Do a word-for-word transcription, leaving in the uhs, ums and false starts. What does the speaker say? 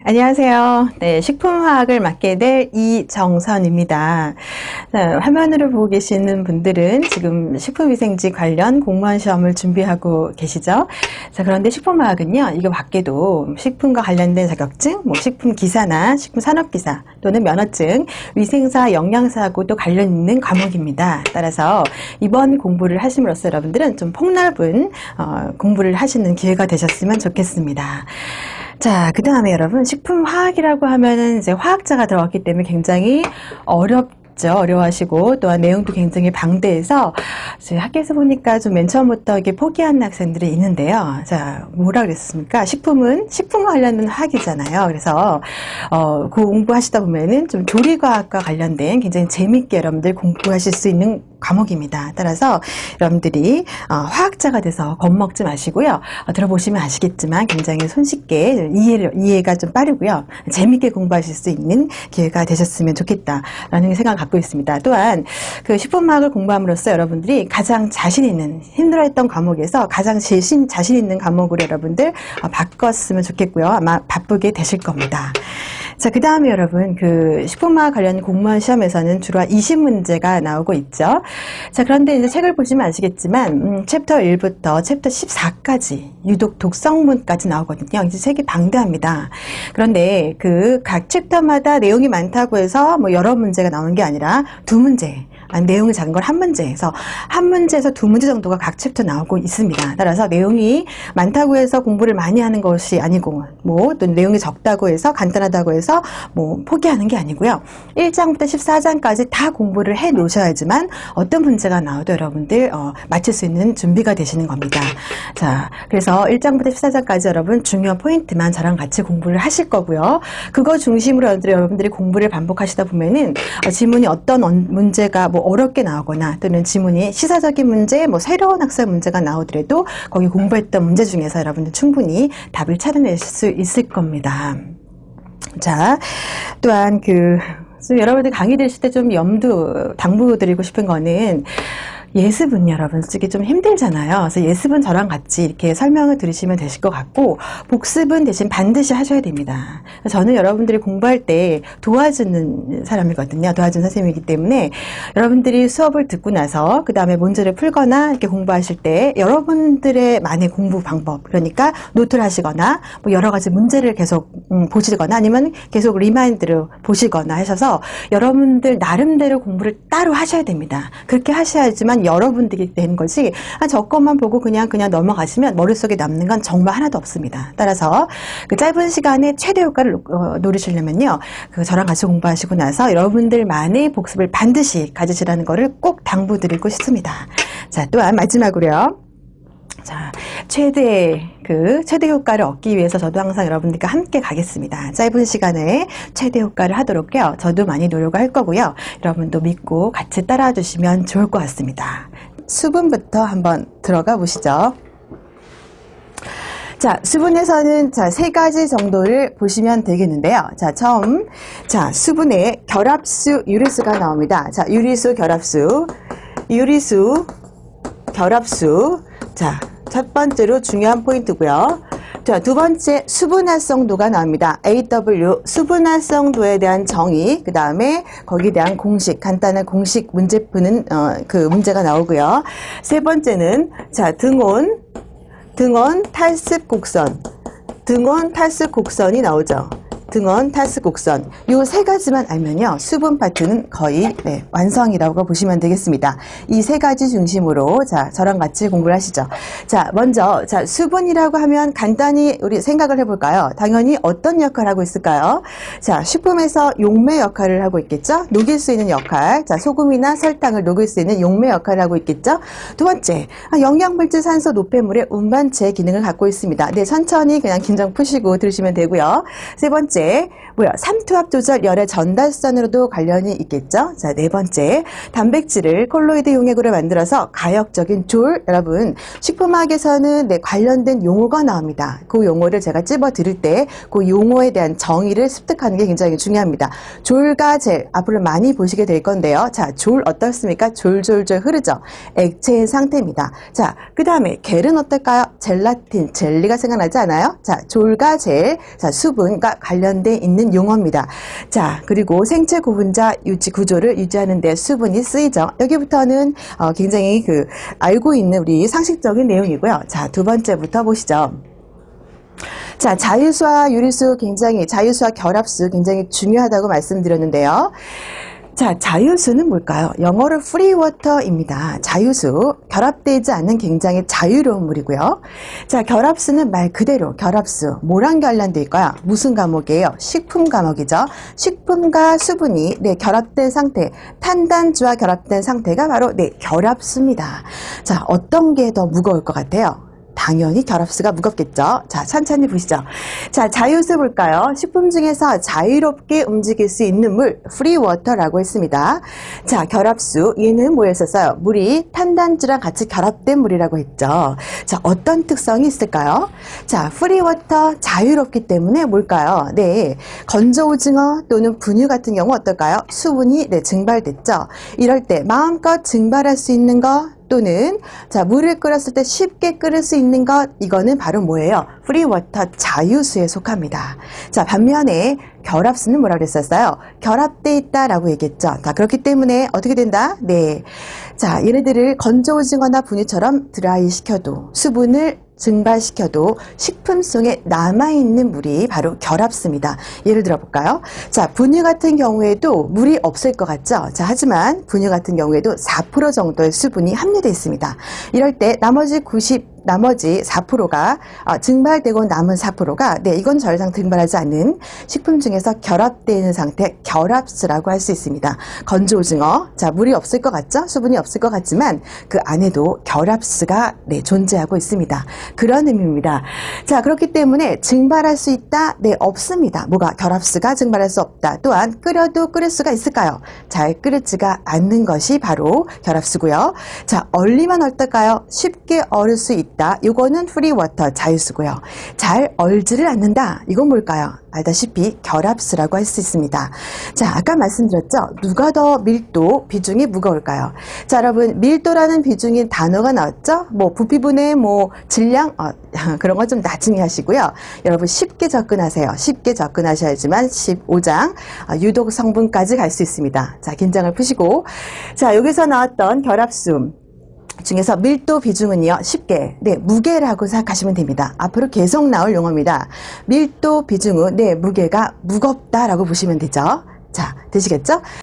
안녕하세요. 네, 식품화학을 맡게 될 이정선입니다. 자, 화면으로 보고 계시는 분들은 지금 식품위생지 관련 공무원 시험을 준비하고 계시죠? 자, 그런데 식품화학은요, 이거 밖에도 식품과 관련된 자격증, 뭐 식품기사나 식품산업기사 또는 면허증, 위생사, 영양사하고도 관련 있는 과목입니다. 따라서 이번 공부를 하심으로써 여러분들은 좀 폭넓은 어, 공부를 하시는 기회가 되셨으면 좋겠습니다. 자, 그 다음에 여러분, 식품화학이라고 하면은 이제 화학자가 들어갔기 때문에 굉장히 어렵죠. 어려워하시고, 또한 내용도 굉장히 방대해서, 학교에서 보니까 좀 맨 처음부터 이게 포기하는 학생들이 있는데요. 자, 뭐라 그랬습니까? 식품은 식품과 관련된 화학이잖아요. 그래서, 어, 그 공부하시다 보면은 좀 조리과학과 관련된 굉장히 재밌게 여러분들 공부하실 수 있는 과목입니다. 따라서 여러분들이 어, 화학자가 돼서 겁먹지 마시고요. 어, 들어보시면 아시겠지만 굉장히 손쉽게 이해를, 이해가 좀 빠르고요. 재밌게 공부하실 수 있는 기회가 되셨으면 좋겠다라는 생각을 갖고 있습니다. 또한 그 식품화학을 공부함으로써 여러분들이 가장 자신 있는, 힘들어했던 과목에서 가장 자신, 자신 있는 과목으로 여러분들 어, 바꿨으면 좋겠고요. 아마 바쁘게 되실 겁니다. 자, 그 다음에 여러분, 그, 식품화학 관련 공무원 시험에서는 주로 이십 문제가 나오고 있죠. 자, 그런데 이제 책을 보시면 아시겠지만, 음, 챕터 일부터 챕터 십사까지, 유독 독성문까지 나오거든요. 이제 책이 방대합니다. 그런데 그 각 챕터마다 내용이 많다고 해서 뭐 여러 문제가 나오는 게 아니라 두 문제, 아니, 내용이 작은 걸 한 문제에서, 한 문제에서 두 문제 정도가 각 챕터 나오고 있습니다. 따라서 내용이 많다고 해서 공부를 많이 하는 것이 아니고, 뭐, 또 내용이 적다고 해서, 간단하다고 해서, 뭐, 포기하는 게 아니고요. 일 장부터 십사 장까지 다 공부를 해 놓으셔야지만, 어떤 문제가 나와도 여러분들, 어, 맞출 수 있는 준비가 되시는 겁니다. 자, 그래서 일 장부터 십사 장까지 여러분 중요한 포인트만 저랑 같이 공부를 하실 거고요. 그거 중심으로 여러분들이 공부를 반복하시다 보면은, 어, 지문이 어떤 문제가 뭐, 어렵게 나오거나 또는 지문이 시사적인 문제, 뭐 새로운 학습 문제가 나오더라도 거기 공부했던 문제 중에서 여러분들 충분히 답을 찾아낼 수 있을 겁니다. 자, 또한 그 여러분들 강의 들으실 때 좀 염두 당부드리고 싶은 거는 예습은 여러분 쓰기 좀 힘들잖아요. 그래서 예습은 저랑 같이 이렇게 설명을 들으시면 되실 것 같고, 복습은 대신 반드시 하셔야 됩니다. 저는 여러분들이 공부할 때 도와주는 사람이거든요. 도와주는 선생님이기 때문에 여러분들이 수업을 듣고 나서 그 다음에 문제를 풀거나 이렇게 공부하실 때 여러분들의 만의 공부 방법, 그러니까 노트를 하시거나 뭐 여러 가지 문제를 계속 음, 보시거나 아니면 계속 리마인드로 보시거나 하셔서 여러분들 나름대로 공부를 따로 하셔야 됩니다. 그렇게 하셔야지만 여러분들이 되는 것이 아, 저 것만 보고 그냥 그냥 넘어가시면 머릿속에 남는 건 정말 하나도 없습니다. 따라서 그 짧은 시간에 최대 효과를 어, 노리시려면요, 그 저랑 같이 공부하시고 나서 여러분들만의 복습을 반드시 가지시라는 것을 꼭 당부드리고 싶습니다. 자, 또한 마지막으로요. 자, 최대, 그, 최대 효과를 얻기 위해서 저도 항상 여러분들과 함께 가겠습니다. 짧은 시간에 최대 효과를 하도록요. 저도 많이 노력을 할 거고요. 여러분도 믿고 같이 따라와 주시면 좋을 것 같습니다. 수분부터 한번 들어가 보시죠. 자, 수분에서는 자, 세 가지 정도를 보시면 되겠는데요. 자, 처음, 자, 수분에 결합수, 유리수가 나옵니다. 자, 유리수, 결합수, 유리수, 결합수. 자, 첫 번째로 중요한 포인트고요. 자, 두 번째 수분활성도가 나옵니다. 에이더블유, 수분활성도에 대한 정의, 그 다음에 거기에 대한 공식, 간단한 공식 문제 푸는 어, 그 문제가 나오고요. 세 번째는 자, 등온, 등온 탈습 곡선, 등온 탈습 곡선이 나오죠. 등원, 탈습, 곡선. 요 세 가지만 알면요, 수분 파트는 거의 네, 완성이라고 보시면 되겠습니다. 이 세 가지 중심으로 자, 저랑 같이 공부를 하시죠. 자, 먼저 자, 수분이라고 하면 간단히 우리 생각을 해볼까요? 당연히 어떤 역할을 하고 있을까요? 자, 식품에서 용매 역할을 하고 있겠죠? 녹일 수 있는 역할. 자, 소금이나 설탕을 녹일 수 있는 용매 역할을 하고 있겠죠? 두 번째, 영양물질, 산소, 노폐물의 운반체 기능을 갖고 있습니다. 네, 천천히 그냥 긴장 푸시고 들으시면 되고요. 세 번째, 뭐야, 삼투압 조절 열의 전달선으로도 관련이 있겠죠. 자, 네 번째, 단백질을 콜로이드 용액으로 만들어서 가역적인 졸. 여러분, 식품학에서는 네, 관련된 용어가 나옵니다. 그 용어를 제가 찝어 드릴 때 그 용어에 대한 정의를 습득하는 게 굉장히 중요합니다. 졸과 젤, 앞으로 많이 보시게 될 건데요. 자, 졸 어떻습니까? 졸졸졸 흐르죠. 액체의 상태입니다. 자, 그 다음에 겔은 어떨까요? 젤라틴, 젤리가 생각나지 않아요? 자, 졸과 젤, 자, 수분과 관련 관련돼 있는 용어입니다. 자, 그리고 생체 구분자 유지 구조를 유지하는 데 수분이 쓰이죠. 여기부터는 어, 굉장히 그 알고 있는 우리 상식적인 내용이고요. 자, 두 번째부터 보시죠. 자, 자유수와 유리수 굉장히, 자유수와 결합수 굉장히 중요하다고 말씀드렸는데요. 자, 자유수는 뭘까요? 영어로 free water입니다. 자유수, 결합되지 않는 굉장히 자유로운 물이고요. 자, 결합수는 말 그대로 결합수, 뭐랑 관련돼 있을까요? 무슨 과목이에요? 식품 과목이죠. 식품과 수분이 네, 결합된 상태, 탄단주와 결합된 상태가 바로 네, 결합수입니다. 자, 어떤 게 더 무거울 것 같아요? 당연히 결합수가 무겁겠죠. 자, 천천히 보시죠. 자, 자유수 볼까요? 식품 중에서 자유롭게 움직일 수 있는 물, free water라고 했습니다. 자, 결합수, 얘는 뭐였었어요? 물이 탄단주랑 같이 결합된 물이라고 했죠. 자, 어떤 특성이 있을까요? 자, free water, 자유롭기 때문에 뭘까요? 네, 건조 오징어 또는 분유 같은 경우 어떨까요? 수분이 네, 증발됐죠. 이럴 때 마음껏 증발할 수 있는 거, 또는 자, 물을 끓였을 때 쉽게 끓일 수 있는 것, 이거는 바로 뭐예요? free water, 자유수에 속합니다. 자, 반면에 결합수는 뭐라고 그랬었어요? 결합돼 있다라고 얘기했죠. 자, 그렇기 때문에 어떻게 된다? 네. 자, 얘네들을 건조 오징어나 분유처럼 드라이 시켜도 수분을 증발시켜도 식품 속에 남아있는 물이 바로 결합수입니다. 예를 들어 볼까요? 자, 분유 같은 경우에도 물이 없을 것 같죠? 자, 하지만 분유 같은 경우에도 사 퍼센트 정도의 수분이 함유되어 있습니다. 이럴 때 나머지 구십, 나머지 사 퍼센트가 어, 증발되고 남은 사 퍼센트가 네, 이건 더 이상 증발하지 않는 식품 중에서 결합되어 있는 상태, 결합수라고 할 수 있습니다. 건조 오징어, 자, 물이 없을 것 같죠? 수분이 없을 것 같지만 그 안에도 결합수가 네, 존재하고 있습니다. 그런 의미입니다. 자, 그렇기 때문에 증발할 수 있다? 네, 없습니다. 뭐가? 결합수가 증발할 수 없다. 또한 끓여도 끓일 수가 있을까요? 잘 끓이지가 않는 것이 바로 결합수고요. 자, 얼리면 어떨까요? 쉽게 얼을 수 있다. 이거는 free water, 자유수고요. 잘 얼지를 않는다. 이건 뭘까요? 알다시피 결합수라고 할 수 있습니다. 자, 아까 말씀드렸죠? 누가 더 밀도, 비중이 무거울까요? 자, 여러분, 밀도라는 비중인 단어가 나왔죠? 뭐 부피분의 뭐 질량, 어, 그런 거 좀 나중에 하시고요. 여러분 쉽게 접근하세요. 쉽게 접근하셔야지만 십오 장 어, 유독 성분까지 갈 수 있습니다. 자, 긴장을 푸시고, 자, 여기서 나왔던 결합수 중에서 밀도 비중은요, 쉽게 네, 무게라고 생각하시면 됩니다. 앞으로 계속 나올 용어입니다. 밀도 비중은 네, 무게가 무겁다라고 보시면 되죠. 자, 되시겠죠?